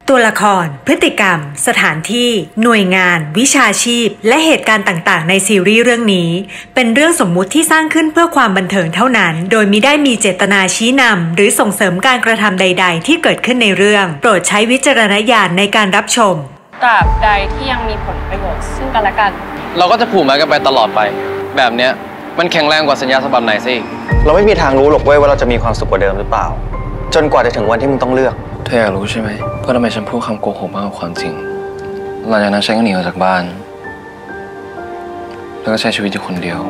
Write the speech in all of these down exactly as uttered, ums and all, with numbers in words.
ตัวละครพฤติกรรมสถานที่หน่วยงานวิชาชีพและเหตุการณ์ต่างๆในซีรีส์เรื่องนี้เป็นเรื่องสมมุติที่สร้างขึ้นเพื่อความบันเทิงเท่านั้นโดยมิได้มีเจตนาชี้นำหรือส่งเสริมการกระทำใดๆที่เกิดขึ้นในเรื่องโปรดใช้วิจารณญาณในการรับชมตราบใดที่ยังมีผลประโยชน์ซึ่งกันและกันเราก็จะผูกมัดกันไปตลอดไปแบบเนี้ยมันแข็งแรงกว่าสัญญาฉบับไหนสิเราไม่มีทางรู้หรอกเว้ยว่าเราจะมีความสุขกว่าเดิมหรือเปล่าจนกว่าจะถึงวันที่มึงต้องเลือกเธออยากรู้ใช่ไหมเพราะทำไมฉันพูดคำโกหกมากกว่าความจริงหลังจากนั้นฉันก็หนีออกจากบ้านแล้วก็ใช้ชีวิตอยู่คนเดียว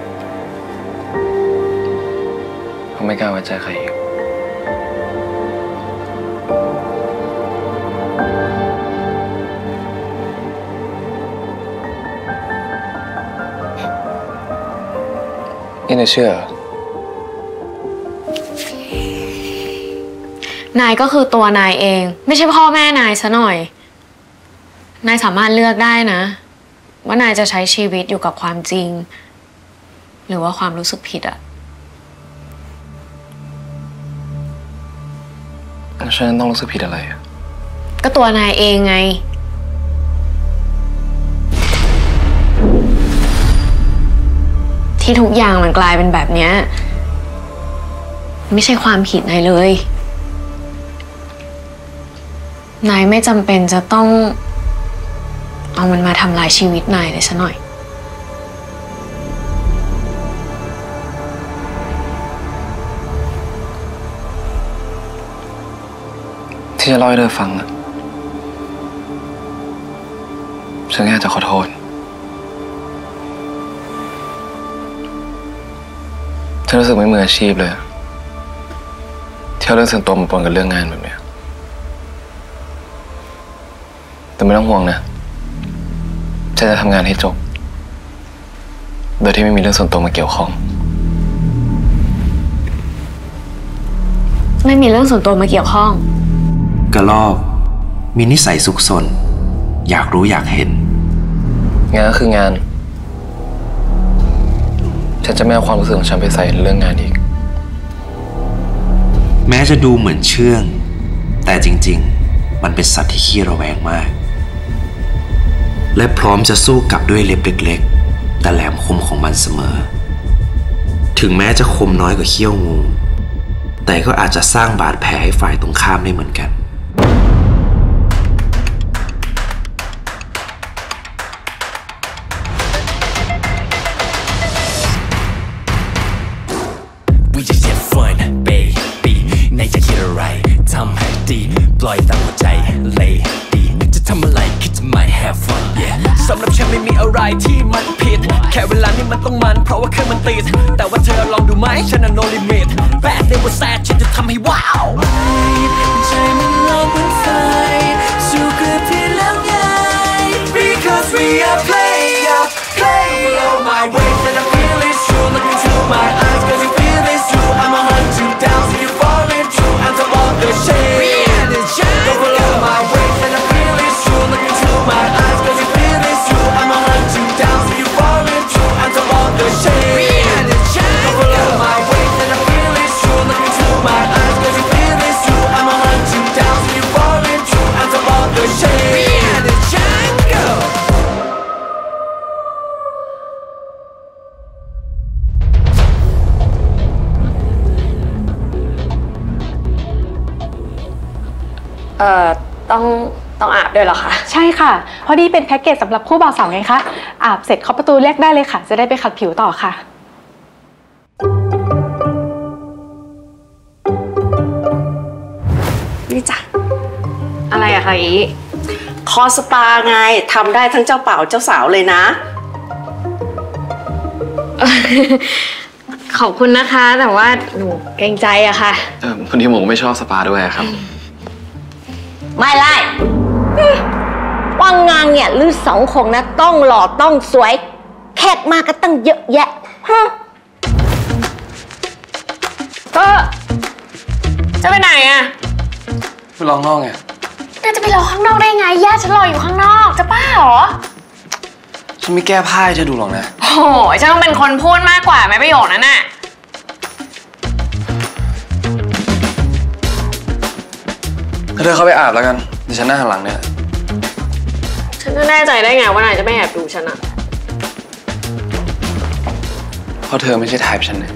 เพราะไม่กล้าไว้ใจใครอีกนี่นายเชื่อนายก็คือตัวนายเองไม่ใช่พ่อแม่นายซะหน่อยนายสามารถเลือกได้นะว่านายจะใช้ชีวิตอยู่กับความจริงหรือว่าความรู้สึกผิดอะฉันต้องรู้สึกผิดอะไรอะก็ตัวนายเองไงที่ทุกอย่างมันกลายเป็นแบบนี้ไม่ใช่ความผิดนายเลยนายไม่จำเป็นจะต้องเอามันมาทำลายชีวิตนายเลยซะหน่อยที่จะเล่าให้เธอฟังอะฉันแค่จะขอโทษฉันรู้สึกไม่มืออาชีพเลยที่เอาเรื่องส่วนตัวมาปนกับเรื่องงานแบบนี้แต่ไม่ต้องห่วงนะฉันจะทำงานให้จบโดยที่ไม่มีเรื่องส่วนตัวมาเกี่ยวข้องไม่มีเรื่องส่วนตัวมาเกี่ยวข้องกระลอกมีนิสัยซุกซนอยากรู้อยากเห็นงานก็คืองานฉันจะไม่เอาความรู้สึกของฉันไปใส่ในเรื่องงานอีกแม้จะดูเหมือนเชื่องแต่จริงๆมันเป็นสัตว์ที่ขี้ระแวงมากและพร้อมจะสู้กับด้วยเล็บเล็กๆแต่แหลมคมของมันเสมอถึงแม้จะคมน้อยกว่าเขี้ยวงูแต่ก็อาจจะสร้างบาดแผลให้ฝ่ายตรงข้ามได้เหมือนกันทำให้ดีปล่อยตามหัวใจเลยดีจะทำอะไรคิดจะไม่ have fun yeah สำหรับฉันไม่มีอะไรที่มันผิดแค่เวลานี้มันต้องมันเพราะว่าเครื่องมันติดแต่ว่าเธอลองดูไหมฉันน่ะ no limit bad day was sad ฉันจะทำให้ว้าวใจมันลองเป็นไฟสู้เกือบที่แล้วไง because we are player player my way that I feel is true look into my eyes cause you feel is true I'ma hunt you down so you fall into and all the shade go below my waist and I feel it's true look into my eyes cause you feel it's true I'ma hunt you down so you fall into and all the shade go below my waist and I feel it's true look into my eyes cause you feel it's true I'ma hunt you down so you fall into and all the shade go เอ่อต้องต้องอาบด้วยเหรอคะใช่ค่ะพอดีเป็นแพ็กเกจสำหรับคู่บ่าวสาวไงคะอาบเสร็จเคาะประตูเรียกได้เลยค่ะจะได้ไปขัดผิวต่อค่ะนี่จ้ะอะไรอะคะอีคอสปาไงทำได้ทั้งเจ้าบ่าวเจ้าสาวเลยนะขอบคุณนะคะแต่ว่าหนูเกรงใจอะค่ะเออพอดีผมไม่ชอบสปาด้วยครับไม่ไล่ว่างงานเนี่ยลือสองคงนะต้องหล่อต้องสวยแขกมาก็ตั้งเยอะแยะฮะก็จะไปไหนอะไปรอข้างนอกไงน่าจะไปรอข้างนอกได้ไงญาติฉันรออยู่ข้างนอกจะป้าเหรอฉันไม่แก้ผ้าให้เธอดูหรอกนะโอ้ยฉันต้องเป็นคนพูดมากกว่าไม่ประโยชน์นั่นน่ะเธอเข้าไปอาบแล้วกันดิฉันหน้าหันหลังเนี่ยฉันจะแน่ใจได้ไงว่านายจะไม่แอบดูฉันอะเพราะเธอไม่ใช่ไทป์ฉันเนี่ย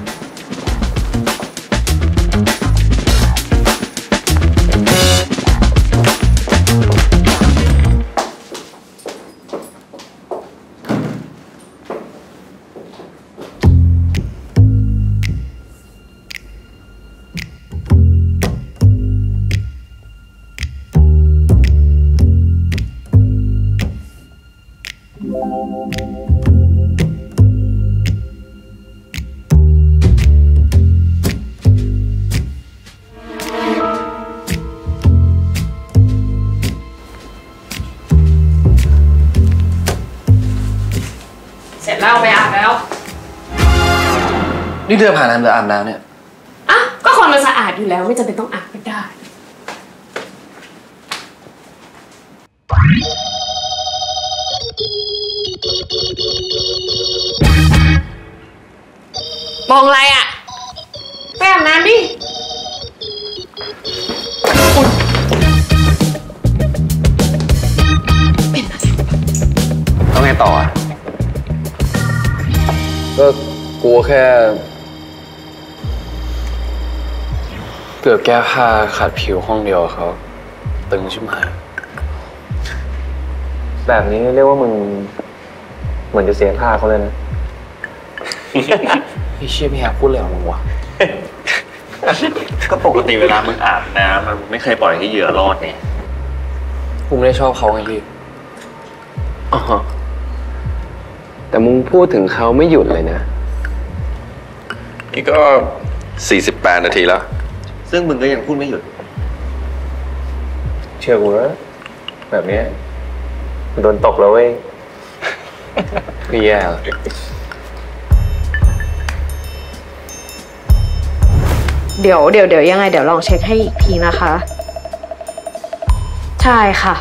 เสร็จแล้วไปอาบแล้วนี่เดินผ่านน้ำหรืออาบน้ำเนี่ยอ่ะก็คนมันสะอาดอยู่แล้วไม่จำเป็นต้องอาบก็ได้มองอะไรอ่ะไปอาบน้ำดิต้องไงต่ออ่ะก็กลัวแค่เกือบแก้ผ้าขาดผิวห้องเดียวเขาตึงชิบหายแบบนี้เรียกว่ามึงเหมือนจะเสียท่าเขาเลยนะ พี่เชี่ยพี่แฮกพูดเลยของมึงวะก็ปกติเวลามึงอาบน้ำมันไม่เคยปล่อยให้เหยื่อรอดไงกูไม่ได้ชอบเขาไงพี่อ๋อแต่มึงพูดถึงเขาไม่หยุดเลยนะนี่ก็สี่สิบแปดนาทีแล้วซึ่งมึงก็ยังพูดไม่หยุดเชื่อกูนะแบบนี้โดนตกแล้วเว้ย พี่แย่แล้วเดี๋ยวเดี๋ยวเดี๋ยวยังไงเดี๋ยวลองเช็คให้อีกทีนะคะ ใช่ค่ะ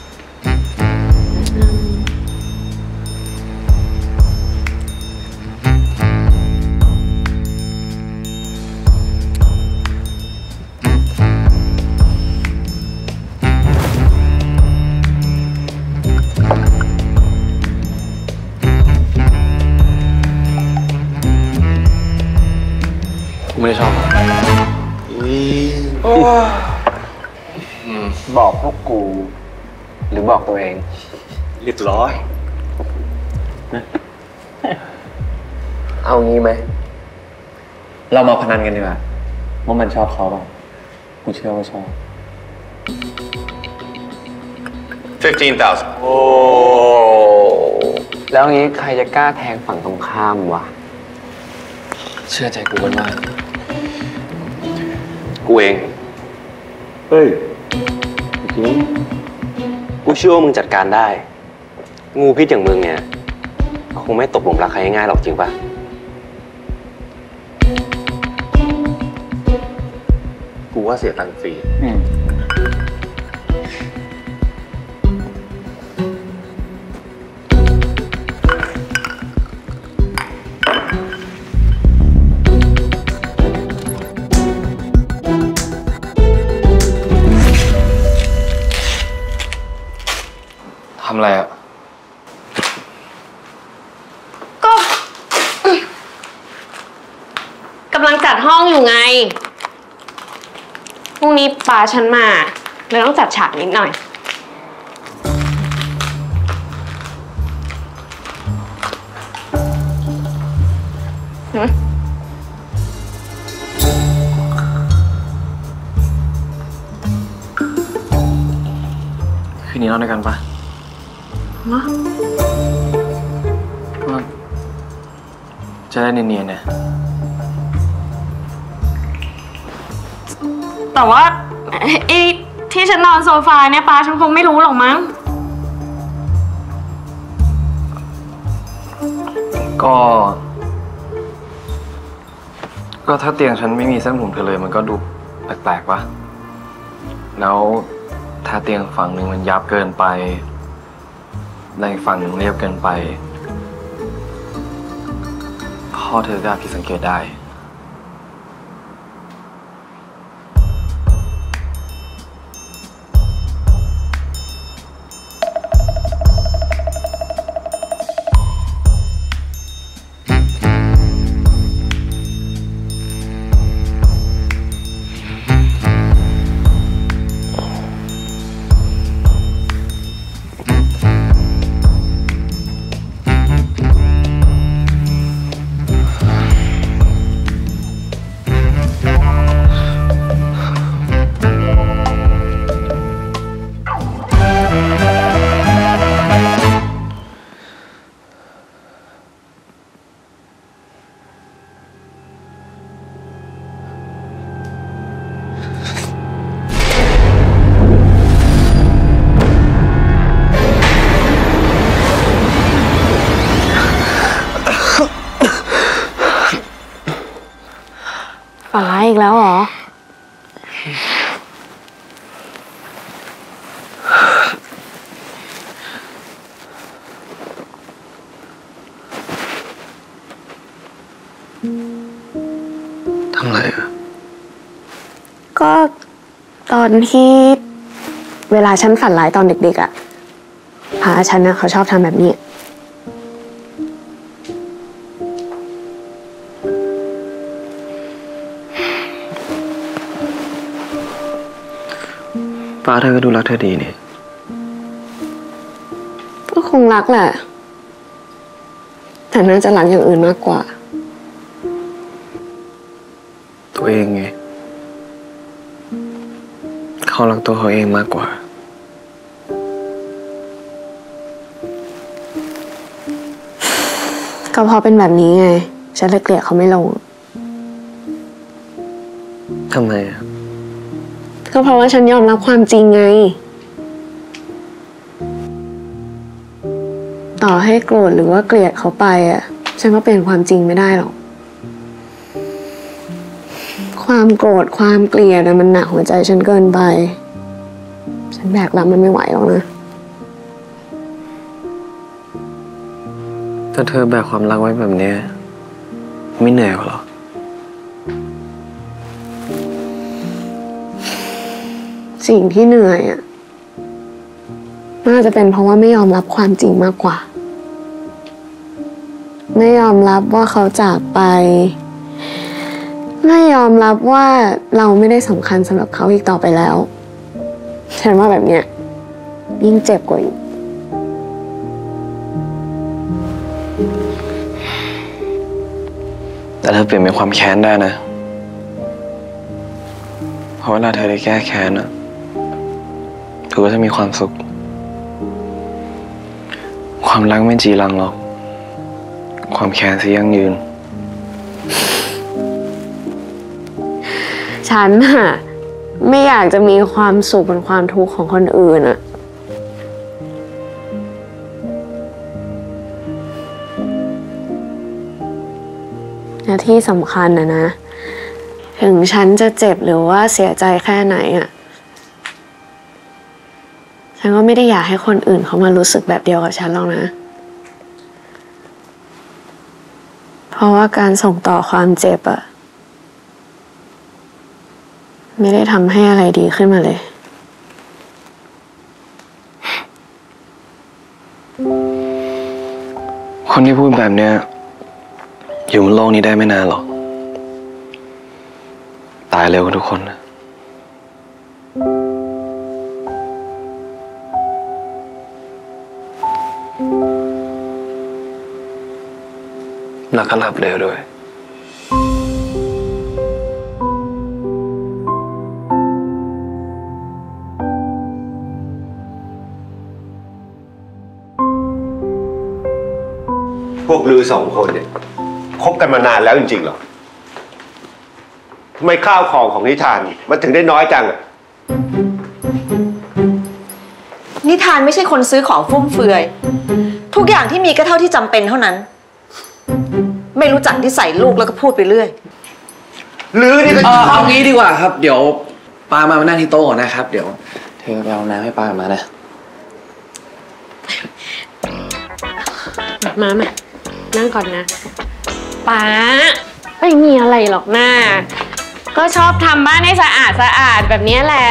ไม่ได้ชอบบอกพวกกู หรือบอกตัวเองเรียบร้อยเอางี้ไหมเรามาพนันกันดีกว่าว่ามันชอบเขาเปล่ากูเชื่อว่าชอบ fifteen thousand โอ้ แล้วงี้ใครจะกล้าแทงฝั่งตรงข้ามวะเชื่อใจกูกันมากกูเองเฮ้ยจริงกูเชื่อว่ามึงจัดการได้ งูพิษอย่างมึงเนี่ยคงไม่ตกหลุมรักใครง่ายๆหรอกจริงปะกูว่าเสียตังค์ฟรีทำอะไรอ่ะก็กำลังจัดห้องอยู่ไงพรุ่งนี้ป้าฉันมาเลยต้องจัดฉากนิดหน่อยหืมคืนนี้นอนด้วยกันปะจะได้เนียนๆเนี่ยแต่ว่าไอ้ที่ฉันนอนโซฟาเนี่ยป้าฉันคงไม่รู้หรอกมั้งก็ ก็ถ้าเตียงฉันไม่มีเส้นผมเธอเลยมันก็ดูแปลกๆปะแล้วถ้าเตียงฝั่งหนึ่งมันยับเกินไปในฝั่งหนึ่งเรียบเกินไปพ่อเธอก็ผิดสังเกตได้ฝันร้ายอีกแล้วเหรอทำอะไรอ่ะก็ตอนที่เวลาฉันฝันร้ายตอนเด็กๆอ่ะพาฉันนะเขาชอบทำแบบนี้ป้าเธอก็ดูรักเธอดีนี่ก็คงรักแหละแต่น่าจะรักอย่างอื่นมากกว่าตัวเองไงเขารักตัวเขาเองมากกว่าก็เพราะเป็นแบบนี้ไงฉันเลยเกลียดเขาไม่ลงทำไมอ่ะก็เพราะว่าฉันยอมรับความจริงไงต่อให้โกรธหรือว่าเกลียดเขาไปอ่ะฉันก็เปลี่ยนความจริงไม่ได้หรอกความโกรธความเกลียดมันหนักหัวใจฉันเกินไปฉันแบกรับมันไม่ไหวหรอกนะแต่เธอแบกความรักไว้แบบนี้ไม่เหนื่อยหรอสิ่งที่เหนื่อยอ่ะน่าจะเป็นเพราะว่าไม่ยอมรับความจริงมากกว่าไม่ยอมรับว่าเขาจากไปไม่ยอมรับว่าเราไม่ได้สำคัญสำหรับเขาอีกต่อไปแล้วฉันว่าแบบเนี้ยยิ่งเจ็บกว่าอีกแต่เธอเปลี่ยนเป็นความแค้นได้นะเพราะเวลาเธอได้แก้แค้นอะเธอก็จะมีความสุขความรักไม่จีรังหรอกความแค้นสิยั่งยืนฉันอะไม่อยากจะมีความสุขบนความทุกข์ของคนอื่นอะและที่สำคัญนะนะถึงฉันจะเจ็บหรือว่าเสียใจแค่ไหนอะฉันก็ไม่ได้อยากให้คนอื่นเขามารู้สึกแบบเดียวกับฉันหรอกนะเพราะว่าการส่งต่อความเจ็บอะไม่ได้ทำให้อะไรดีขึ้นมาเลยคนที่พูดแบบเนี้ยอยู่บนโลกนี้ได้ไม่นานหรอกตายเร็วกว่าทุกคนนะแล้วก็หลับเร็วด้วยพวกลือสองคนเนี่ยคบกันมานานแล้วจริงๆหรอทำไมข้าวของของนิทานมันถึงได้น้อยจังอะนิทานไม่ใช่คนซื้อของฟุ่มเฟือยทุกอย่างที่มีก็เท่าที่จำเป็นเท่านั้นไม่รู้จักที่ใส่ลูกแล้วก็พูดไปเรื่อยลือนี่ก็เอางี้ดีกว่าครับเดี๋ยวป้ามามานั่งที่โต๊ะก่อนนะครับเดี๋ยวเธอไปเอาน้ำให้ป้ามานะมามานั่งก่อนนะป้าไม่มีอะไรหรอกหน้าก็ชอบทำบ้านให้สะอาดสะอาดแบบนี้แหละ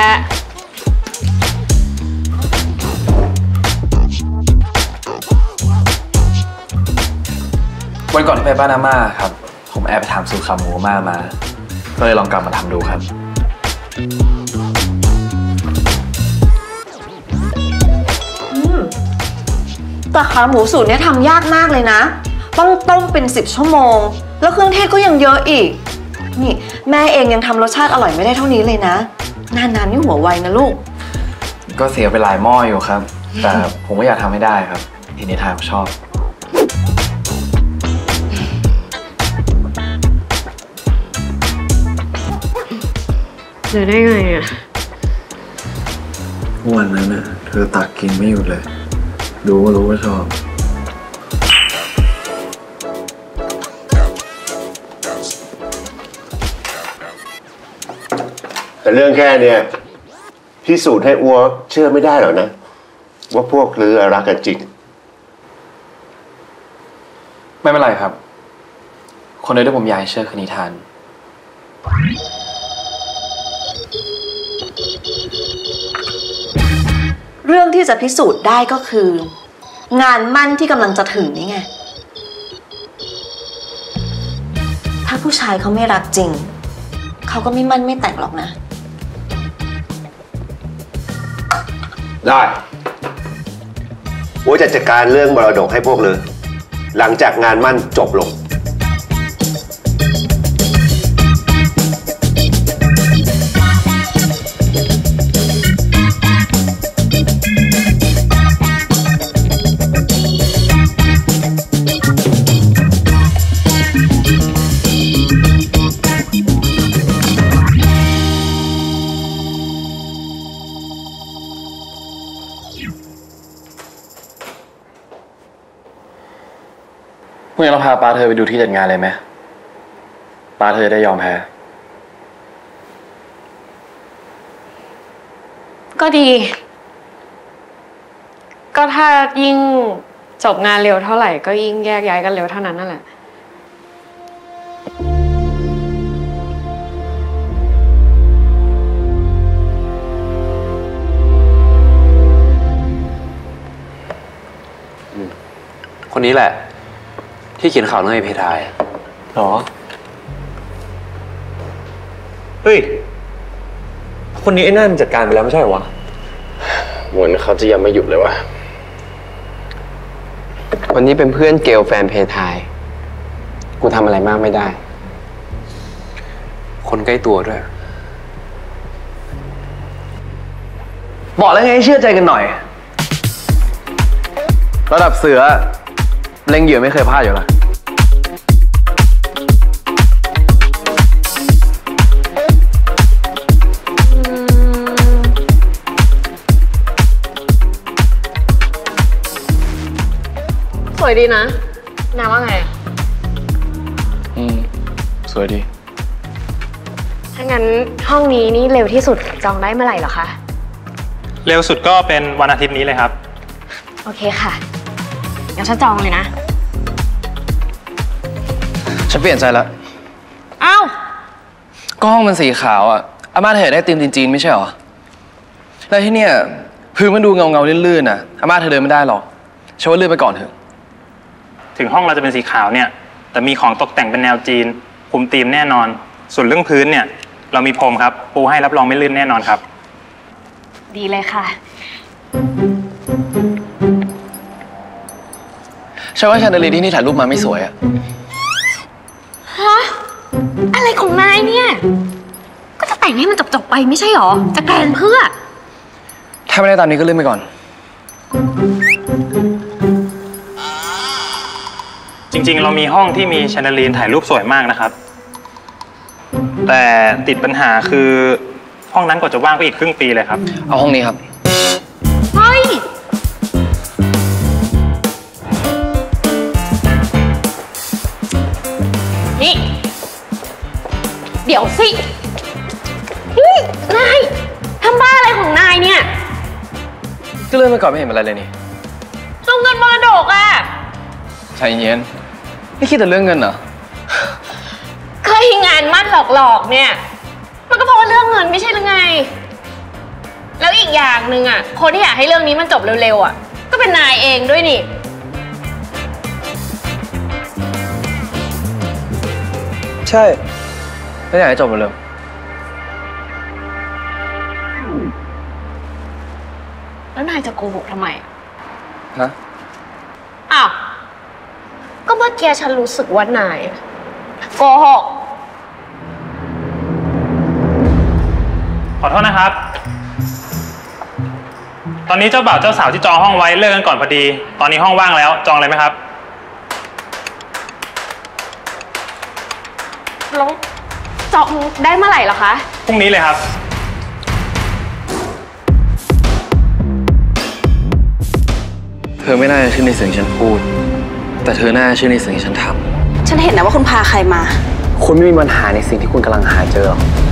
วันก่อนที่ไปบ้านอาม่าครับผมแอบไปถามสูตรขาหมูอาม่ามาก็เลยลองกลับมาทำดูครับแต่ขาหมูสูตรนี้ทำยากมากเลยนะต้องต้มเป็นสิบชั่วโมงแล้วเครื่องเทศก็ยังเยอะอีกนี่แม่เองยังทำรสชาติอร่อยไม่ได้เท่านี้เลยนะนานๆนี่หัวไวนะลูกก็เสียไปหลายหม้ออยู่ครับแต่ผมก็อยากทำให้ได้ครับทีนี้ทางชอบเจอได้ไงอ่ะวันนั้นน่ะเธอตักกินไม่หยุดเลยดูก็รู้ว่าชอบแต่เรื่องแค่เนี้ยพิสูจน์ให้อัวเชื่อไม่ได้หรอกนะว่าพวกลือรักกันจริงไม่เป็นไรครับคนเดียวที่ผมอยากให้เชื่อคือนิทานเรื่องที่จะพิสูจน์ได้ก็คือ งานมั่นที่กำลังจะถึงนี่ไงถ้าผู้ชายเขาไม่รักจริงเขาก็ไม่มั่นไม่แต่งหรอกนะได้อัวจะจัดการเรื่องมรดกให้พวกลือหลังจากงานมั่นจบลงพรุ่งนี้เราพาป้าเธอไปดูที่จัดงานเลยไหมป้าเธอได้ยอมแพ้ก็ดีก็ถ้ายิ่งจบงานเร็วเท่าไหร่ก็ยิ่งแยกย้ายกันเร็วเท่านั้นนั่นแหละคนนี้แหละที่เขียนข่าวเรื่องไอ้เพทายหรอเฮ้ยคนนี้ไอ้นั่นจัดการไปแล้วไม่ใช่หรอวะเหมือนเขาจะยังไม่หยุดเลยวะวันนี้เป็นเพื่อนเกลแฟนเพทายกูทำอะไรมากไม่ได้คนใกล้ตัวด้วยบอกแล้วไงให้เชื่อใจกันหน่อยระดับเสือเล็งเหยื่อไม่เคยพลาดอยู่แล้วสวยดีนะนาว่าไงอืมสวยดีถ้างั้นห้องนี้นี่เร็วที่สุดจองได้เมื่อไหร่เหรอคะเร็วสุดก็เป็นวันอาทิตย์นี้เลยครับโอเคค่ะงั้นฉันจองเลยนะฉันเปลี่ยนใจแล้วอ้าวก็ห้องมันสีขาวอ่ะอาม่าเธอได้ธีมจีนๆไม่ใช่หรอแล้วที่เนี่ยพื้นมันดูเงาเงาลื่นๆน่ะอาม่าเธอเดินไม่ได้หรอกฉันว่าเลื่อนไปก่อนเถอะถึงห้องเราจะเป็นสีขาวเนี่ยแต่มีของตกแต่งเป็นแนวจีนคุมธีมแน่นอนส่วนเรื่องพื้นเนี่ยเรามีพรมครับปูให้รับรองไม่ลื่นแน่นอนครับดีเลยค่ะฉันว่าแชนเดอเลียร์ที่นี่ถ่ายรูปมาไม่สวยอะฮะอะไรของนายเนี่ยก็จะแต่งให้มันจบๆไปไม่ใช่หรอจะแกล้งเพื่อถ้าไม่ได้ตามนี้ก็เลื่อนไปก่อนจริงๆเรามีห้องที่มีแชนเดอเลียร์ถ่ายรูปสวยมากนะครับแต่ติดปัญหาคือห้องนั้นกว่าจะว่างก็อีกครึ่งปีเลยครับเอาห้องนี้ครับเฮ้ยนี่เดี๋ยวสินี่นายทำบ้าอะไรของนายเนี่ยก็เลื่อนไปก่อนไม่เห็นอะไรเลยนี่เรื่องเงินมรดกอะใจเย็นไม่คิดแต่เรื่องเงินเหรอเคยงานมั่นหลอกๆเนี่ยมันก็เพราะว่าเรื่องเงินไม่ใช่หรือไงแล้วอีกอย่างหนึ่งอ่ะคนที่อยากให้เรื่องนี้มันจบเร็วๆอ่ะก็เป็นนายเองด้วยนี่ใช่ไม่อยากให้จบเร็วแล้วนายจะโกหกทำไมฮะอ้าวก็เมื่อกี้ฉันรู้สึกว่านายโกหกขอโทษนะครับตอนนี้เจ้าบ่าวเจ้าสาวที่จองห้องไว้เลิกกันก่อนพอดีตอนนี้ห้องว่างแล้วจองเลยไหมครับแล้วจองได้เมื่อไหร่เหรอคะพรุ่งนี้เลยครับเธอไม่น่าจะเชื่อในสิ่งที่ฉันพูดแต่เธอน่าจะเชื่อในสิ่งที่ฉันทำฉันเห็นนะว่าคุณพาใครมาคุณไม่มีปัญหาในสิ่งที่คุณกำลังหาเจอหรอก